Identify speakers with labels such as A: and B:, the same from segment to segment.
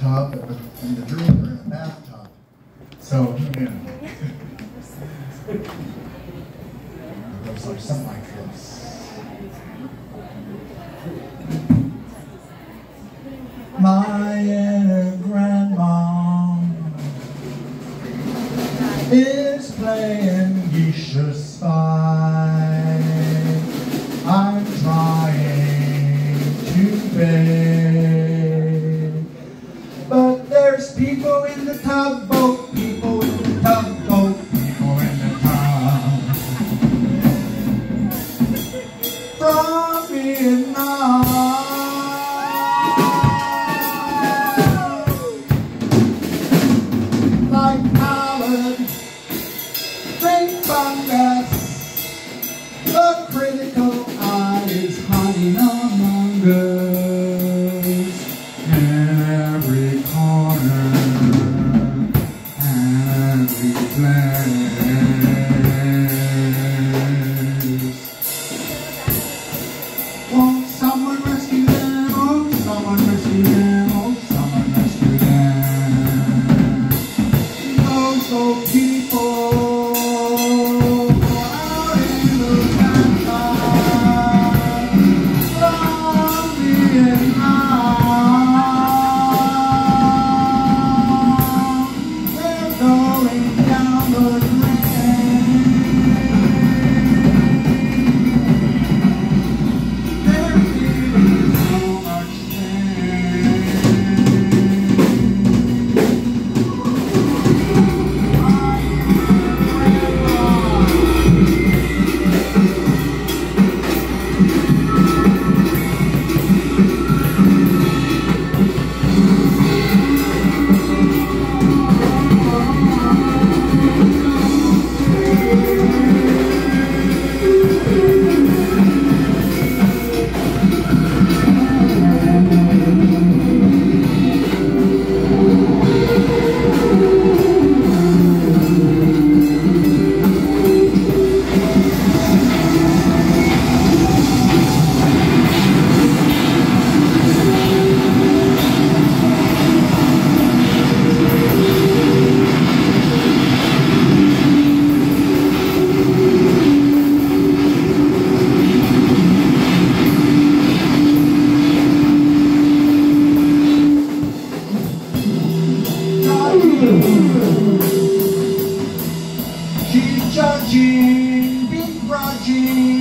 A: tub, but in the dream they're in a bathtub. So, you know. It goes like something like this. My inner grandma is playing geisha spy. I'm trying to beg, but there's people in the tugboat, people in the tugboat, people in the tub. From Vietnam. Like Howard, think fungus, the critical eye is hiding among us in every corner and every place. Won't someone rescue them? Oh, someone rescue them. Oh, someone rescue them. So people out in the background from Vietnam, they're going down the drain. They're feeling so much pain. She's judging, begrudging,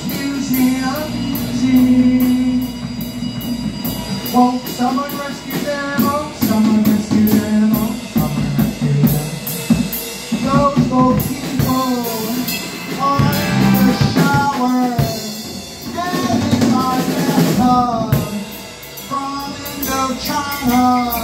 A: accusing. Won't someone rescue them? Oh, someone rescue them. Oh, someone rescue them. Those both people are in the shower and in my bathtub from Indochina.